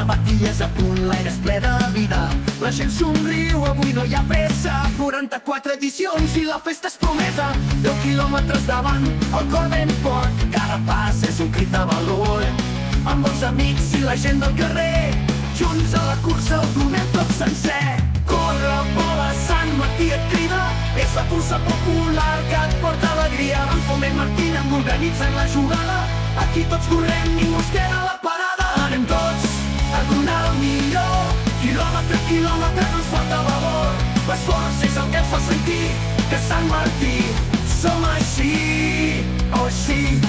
sabatilles a punt, l'aire és ple de vida. La gent somriu, avui no hi ha pressa. 44 edicions i la festa és promesa. 10 quilòmetres davant, el cor ben fort. Cada pas és un crit de valor. Amb els amics i la gent del carrer, junts a la cursa ho donem tot sencer. Corre, vola, Sant Martí et crida, és la cursa popular que et porta alegria. En Foment Martina organitzen la jugada, aquí tots correm, ningú es queda a la parada. Anem tots a donar el millor, quilòmetre a quilòmetre no ens falta valor. L'esforç és el que ens fa sentir que Sant Martí som així, oh sí.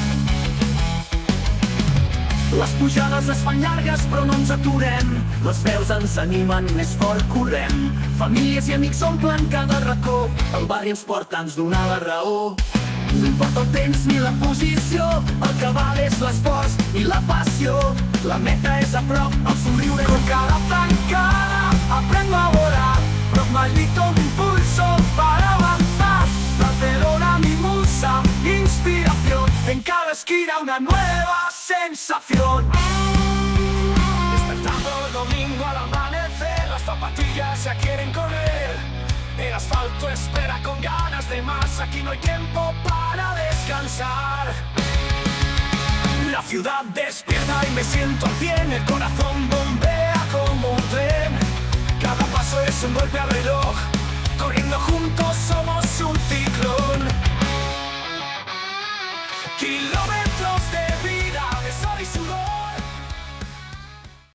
Les pujades es fan llargues però no ens aturem, les veus ens animen, més fort correm. Famílies i amics omplen cada racó, el barri ens porta, ens dona la raó. No importa el temps ni la posició, el que val és l'esforç i la passió. La meta és a prop, el somriure con cada tancada. Aprendo a volar, pero maldito mi impulso para avanzar. Barcelona mi musa, inspiración, en cada esquina una nueva sensación. Despertando el domingo al amanecer, las zapatillas ya quieren correr. El asfalto espera con ganas de más, aquí no hay tiempo para descansar. La ciudad despierta y me siento al 100, el corazón bombea como un tren. Cada paso es un golpe al reloj, corriendo juntos